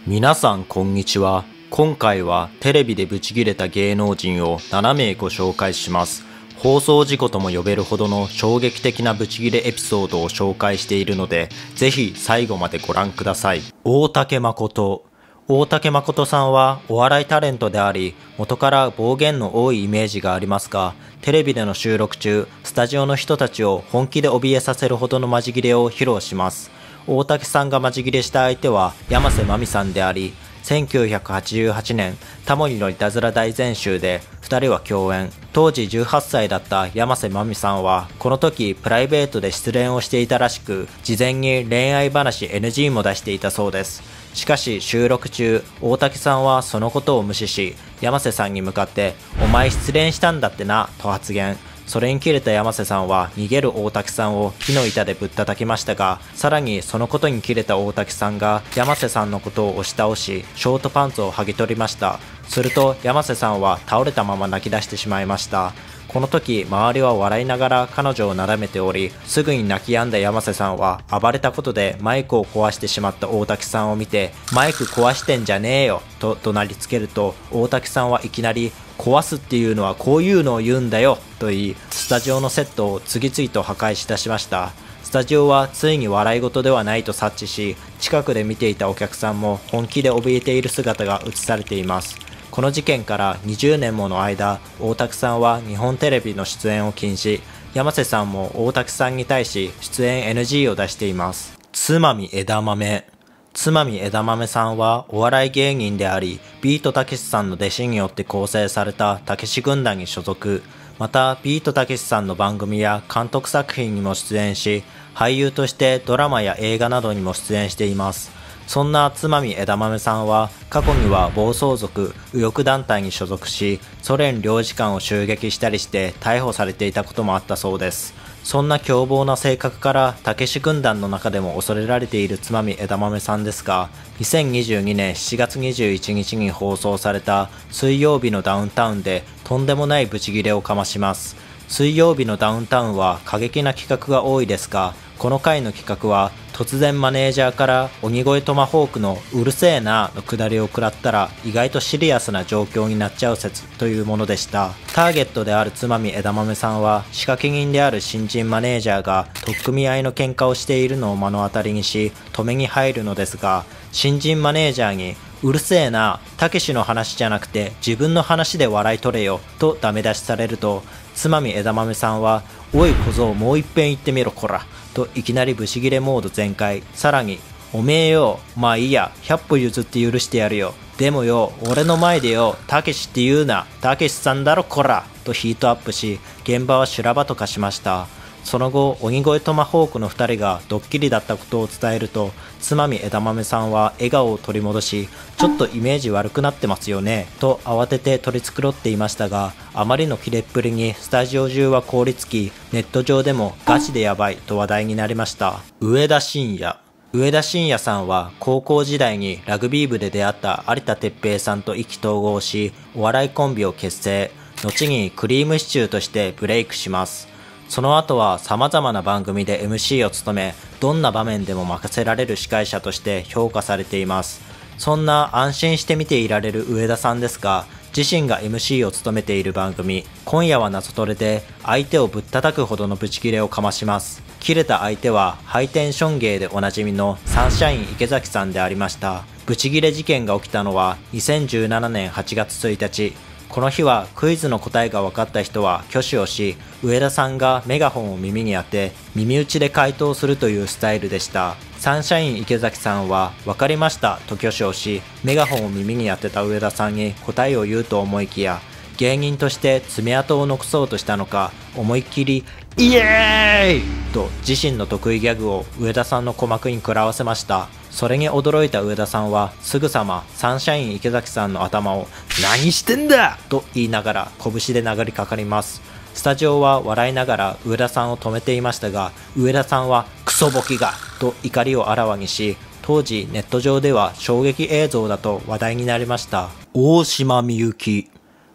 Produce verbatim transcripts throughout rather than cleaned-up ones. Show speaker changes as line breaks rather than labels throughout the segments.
皆さんこんにちは。今回はテレビでブチギレた芸能人をななめいご紹介します。放送事故とも呼べるほどの衝撃的なブチギレエピソードを紹介しているので、ぜひ最後までご覧ください。大竹誠。大竹誠さんはお笑いタレントであり、元から暴言の多いイメージがありますが、テレビでの収録中、スタジオの人たちを本気で怯えさせるほどのマジギレを披露します。大竹さんがマジギレした相手は山瀬まみさんであり、せんきゅうひゃくはちじゅうはちねん、タモリのいたずら大全集でふたりは共演。当時じゅうはっさいだった山瀬まみさんは、この時プライベートで失恋をしていたらしく、事前に恋愛話 エヌジー も出していたそうです。しかし収録中、大竹さんはそのことを無視し、山瀬さんに向かって、お前失恋したんだってな、と発言。それに切れた山瀬さんは逃げる大竹さんを木の板でぶったたきましたが、さらにそのことに切れた大竹さんが山瀬さんのことを押し倒し、ショートパンツを剥ぎ取りました。すると山瀬さんは倒れたまま泣き出してしまいました。この時周りは笑いながら彼女をなだめており、すぐに泣き止んだ山瀬さんは暴れたことでマイクを壊してしまった大竹さんを見て、マイク壊してんじゃねえよと怒鳴りつけると、大竹さんはいきなり壊すっていうのはこういうのを言うんだよと言い、スタジオのセットを次々と破壊し出しました。スタジオはついに笑い事ではないと察知し、近くで見ていたお客さんも本気で怯えている姿が映されています。この事件からにじゅうねんもの間、大竹さんは日本テレビの出演を禁止、山瀬さんも大竹さんに対し出演 エヌジー を出しています。つまみ枝豆。つまみ枝豆さんはお笑い芸人であり、ビートたけしさんの弟子によって構成されたたけし軍団に所属。またビートたけしさんの番組や監督作品にも出演し、俳優としてドラマや映画などにも出演しています。そんなつまみ枝豆さんは過去には暴走族右翼団体に所属し、ソ連領事館を襲撃したりして逮捕されていたこともあったそうです。そんな凶暴な性格からたけし軍団の中でも恐れられているつまみ枝豆さんですが、にせんにじゅうにねんしちがつにじゅういちにちに放送された水曜日のダウンタウンでとんでもないブチギレをかまします。水曜日のダウンタウンは過激な企画が多いですが、この回の企画は突然マネージャーから鬼越トマホークのうるせえなのくだりを食らったら意外とシリアスな状況になっちゃう説というものでした。ターゲットであるつまみ枝豆さんは仕掛け人である新人マネージャーが取っ組み合いの喧嘩をしているのを目の当たりにし止めに入るのですが、新人マネージャーにうるせえな、たけしの話じゃなくて自分の話で笑い取れよとダメ出しされると、つまみ枝豆さんはおい小僧もう一遍言ってみろこらといきなりブチギレモード全開。さらにおめえよ、まあいいや、ひゃっぽ譲って許してやるよ、でもよ俺の前でよたけしって言うな、たけしさんだろこらとヒートアップし、現場は修羅場と化しました。その後鬼越トマホークのふたりがドッキリだったことを伝えると、つまみ枝豆さんは笑顔を取り戻し、ちょっとイメージ悪くなってますよねと慌てて取り繕っていましたが、あまりのキレっぷりにスタジオ中は凍りつき、ネット上でもガチでやばいと話題になりました。上田晋也。上田晋也さんは高校時代にラグビー部で出会った有田哲平さんと意気投合し、お笑いコンビを結成。後にクリームシチューとしてブレイクします。その後は様々な番組で エムシー を務め、どんな場面でも任せられる司会者として評価されています。そんな安心して見ていられる上田さんですが、自身が エムシー を務めている番組、今夜は謎トレで相手をぶったたくほどのブチギレをかまします。切れた相手はハイテンション芸でおなじみのサンシャイン池崎さんでありました。ブチギレ事件が起きたのはにせんじゅうななねんはちがつついたち。この日はクイズの答えが分かった人は挙手をし、上田さんがメガホンを耳に当て耳打ちで回答するというスタイルでした。サンシャイン池崎さんは分かりましたと挙手をし、メガホンを耳に当てた上田さんに答えを言うと思いきや、芸人として爪痕を残そうとしたのか、思いっきりイエーイと自身の得意ギャグを上田さんの鼓膜に食らわせました。それに驚いた上田さんはすぐさまサンシャイン池崎さんの頭を何してんだと言いながら拳で殴りかかります。スタジオは笑いながら上田さんを止めていましたが、上田さんはクソボキがと怒りをあらわにし、当時ネット上では衝撃映像だと話題になりました。大島美幸。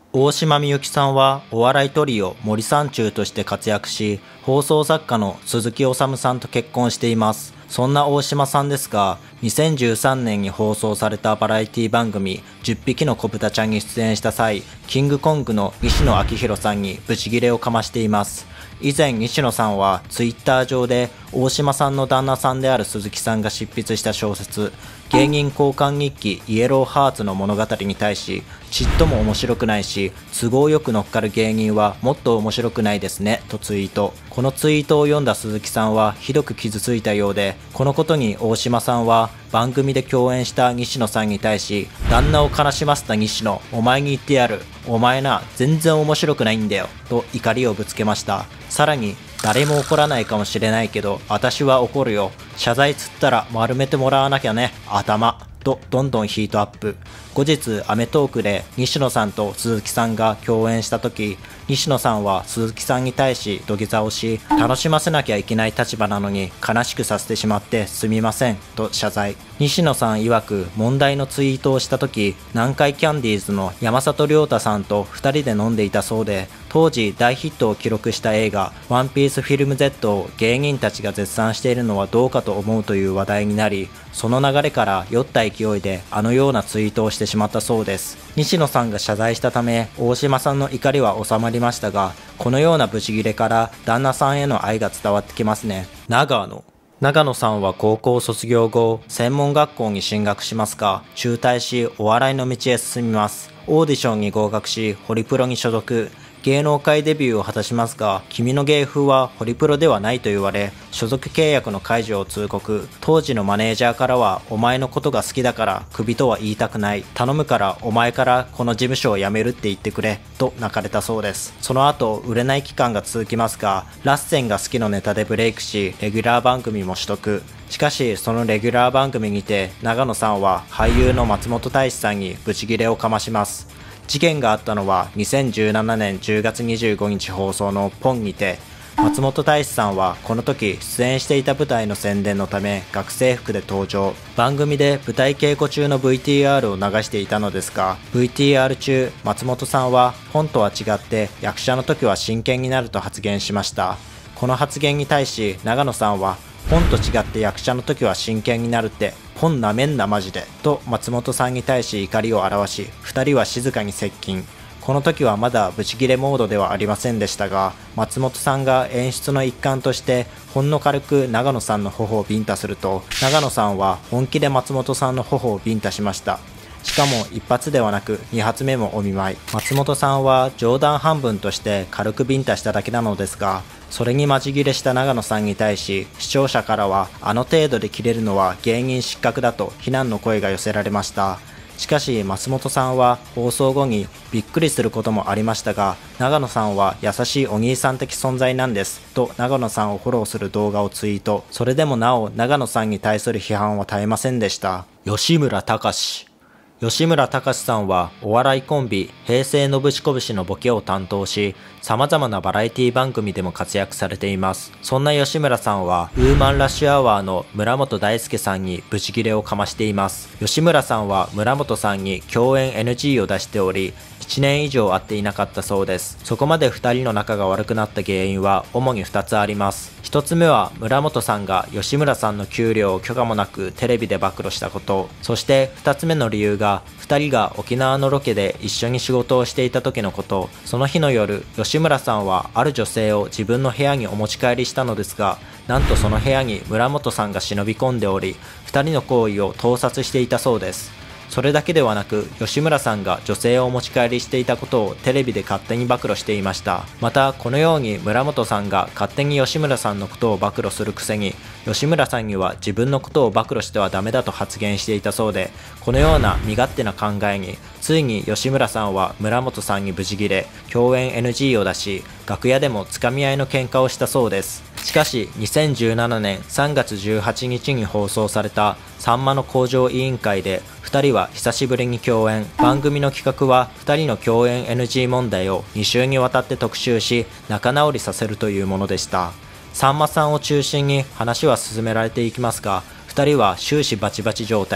大島美幸さんはお笑いトリオ森三中として活躍し、放送作家の鈴木おさむさんと結婚しています。そんな大島さんですが、にせんじゅうさんねんに放送されたバラエティ番組じゅっぴきの子豚ちゃんに出演した際、キングコングの西野昭弘さんにブチギレをかましています。以前西野さんはツイッター上で大島さんの旦那さんである鈴木さんが執筆した小説芸人交換日記イエローハーツの物語に対し、ちっとも面白くないし都合よく乗っかる芸人はもっと面白くないですねとツイート。このツイートを読んだ鈴木さんはひどく傷ついたようで、このことに大島さんは番組で共演した西野さんに対し、旦那を悲しませた西野、お前に言ってやる、お前な全然面白くないんだよと怒りをぶつけました。さらに、誰も怒らないかもしれないけど私は怒るよ、謝罪つったら丸めてもらわなきゃね頭とどんどんヒートアップ。後日アメトークで西野さんと鈴木さんが共演した時、西野さんは鈴木さんに対し土下座をし、楽しませなきゃいけない立場なのに悲しくさせてしまってすみませんと謝罪。西野さん曰く問題のツイートをした時、南海キャンディーズの山里亮太さんとふたりで飲んでいたそうで、当時大ヒットを記録した映画ワンピースフィルム Z を芸人たちが絶賛しているのはどうかと思うという話題になり、その流れから酔った勢いであのようなツイートをしてしまったそうです。西野さんが謝罪したため大島さんの怒りは収まりましたが、このようなブチギレから旦那さんへの愛が伝わってきますね。長野長野さんは高校卒業後、専門学校に進学しますが、中退しお笑いの道へ進みます。オーディションに合格し、ホリプロに所属。芸能界デビューを果たしますが、君の芸風はホリプロではないと言われ、所属契約の解除を通告。当時のマネージャーからは、お前のことが好きだからクビとは言いたくない。頼むからお前からこの事務所を辞めるって言ってくれ、と泣かれたそうです。その後、売れない期間が続きますが、ラッセンが好きのネタでブレイクし、レギュラー番組も取得。しかし、そのレギュラー番組にて、長野さんは俳優の松本大志さんにブチギレをかまします。事件があったのはにせんじゅうななねんじゅうがつにじゅうごにち放送のポンにて、松本大志さんはこの時出演していた舞台の宣伝のため学生服で登場。番組で舞台稽古中の ブイティーアール を流していたのですが、 ブイティーアール 中松本さんは本とは違って役者の時は真剣になると発言しました。この発言に対し長野さんは、本と違って役者の時は真剣になるってポンなめんなマジでと松本さんに対し怒りを表し、ふたりは静かに接近。この時はまだブチギレモードではありませんでしたが、松本さんが演出の一環としてほんの軽く長野さんの頬をビンタすると、長野さんは本気で松本さんの頬をビンタしました。しかも一発ではなく二発目もお見舞い。松本さんは冗談半分として軽くビンタしただけなのですが、それにマジギレした長野さんに対し視聴者からは、あの程度で切れるのは芸人失格だと非難の声が寄せられました。しかし松本さんは放送後にびっくりすることもありましたが、長野さんは優しいお兄さん的存在なんですと長野さんをフォローする動画をツイート。それでもなお長野さんに対する批判は絶えませんでした。吉村隆吉村隆さんはお笑いコンビ平成のぶしこぶしのボケを担当し、様々なバラエティ番組でも活躍されています。そんな吉村さんはウーマンラッシュアワーの村本大輔さんにブチギレをかましています。吉村さんは村本さんに共演 エヌジー を出しており、いちねん以上会っていなかったそうです。そこまでふたりの仲が悪くなった原因は主にふたつあります。ひとつめは村本さんが吉村さんの給料を許可もなくテレビで暴露したこと。そしてふたつめの理由がふたりが沖縄のロケで一緒に仕事をしていた時のこと。その日の夜、吉村さんはある女性を自分の部屋にお持ち帰りしたのですが、なんとその部屋に村本さんが忍び込んでおり、ふたりの行為を盗撮していたそうです。それだけではなく、吉村さんが女性をお持ち帰りしていたことをテレビで勝手に暴露していました。また、このように村本さんが勝手に吉村さんのことを暴露するくせに、吉村さんには自分のことを暴露してはダメだと発言していたそうで、このような身勝手な考えに、ついに吉村さんは村本さんにブチギレ、共演 エヌジー を出し、楽屋でもつかみ合いの喧嘩をしたそうです。しかし、にせんじゅうななねんさんがつじゅうはちにちに放送されたさんまの向上委員会で、ふたりは久しぶりに共演。番組の企画はふたりの共演 エヌジー 問題をに週にわたって特集し、仲直りさせるというものでした。さんまさんを中心に話は進められていきますが、ふたりは終始バチバチ状態。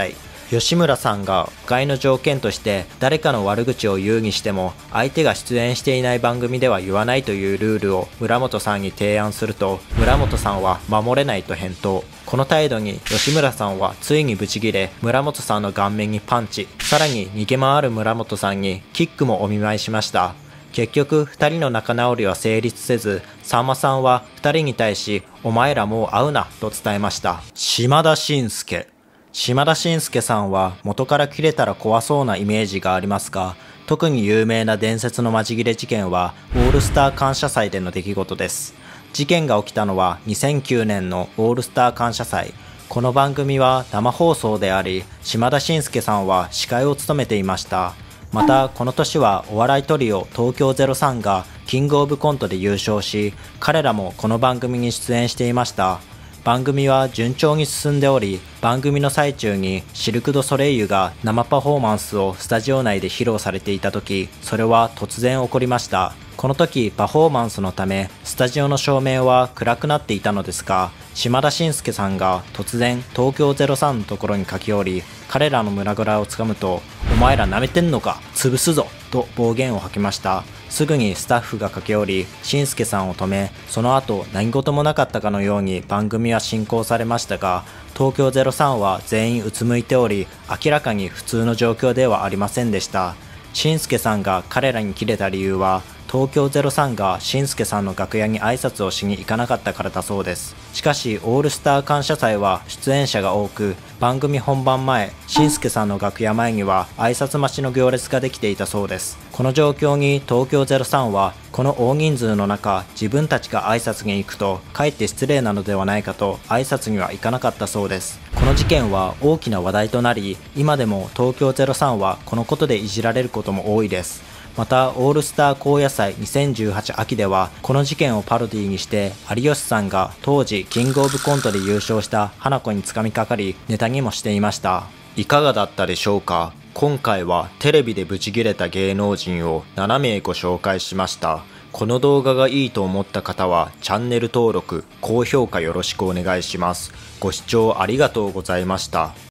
吉村さんが誤解の条件として誰かの悪口を言うにしても相手が出演していない番組では言わないというルールを村本さんに提案すると、村本さんは守れないと返答。この態度に吉村さんはついにブチギレ、村本さんの顔面にパンチ、さらに逃げ回る村本さんにキックもお見舞いしました。結局ふたりの仲直りは成立せず、さんまさんはふたりに対しお前らもう会うなと伝えました。島田紳介。島田紳介さんは元から切れたら怖そうなイメージがありますが、特に有名な伝説のマジギレ事件はオールスター感謝祭での出来事です。事件が起きたのはにせんきゅうねんのオールスター感謝祭。この番組は生放送であり、島田紳介さんは司会を務めていました。またこの年はお笑いトリオ東京ゼロさんがキングオブコントで優勝し、彼らもこの番組に出演していました。番組は順調に進んでおり、番組の最中にシルク・ドゥ・ソレイユが生パフォーマンスをスタジオ内で披露されていた時、それは突然起こりました。この時パフォーマンスのためスタジオの照明は暗くなっていたのですが、島田紳介さんが突然東京ゼロさんのところに駆け寄り、彼らの胸ぐらをつかむと、お前ら舐めてんのか、潰すぞと暴言を吐きました。すぐにスタッフが駆け寄り、紳介さんを止め、その後何事もなかったかのように番組は進行されましたが、東京ゼロさんは全員うつむいており、明らかに普通の状況ではありませんでした。紳介さんが彼らにキレた理由は、東京ゼロさんが紳介さんの楽屋に挨拶をしに行かなかったからだそうです。しかしオールスター感謝祭は出演者が多く、番組本番前、紳介さんの楽屋前には挨拶待ちの行列ができていたそうです。この状況に東京ゼロさんは、この大人数の中、自分たちが挨拶に行くとかえって失礼なのではないかと挨拶には行かなかったそうです。この事件は大きな話題となり、今でも東京ゼロさんはこのことでいじられることも多いです。またオールスター高野祭にせんじゅうはち秋ではこの事件をパロディにして有吉さんが当時キングオブコントで優勝した花子につかみかかりネタにもしていました。いかがだったでしょうか。今回はテレビでブチギレた芸能人をななめいご紹介しました。この動画がいいと思った方はチャンネル登録、高評価よろしくお願いします。ご視聴ありがとうございました。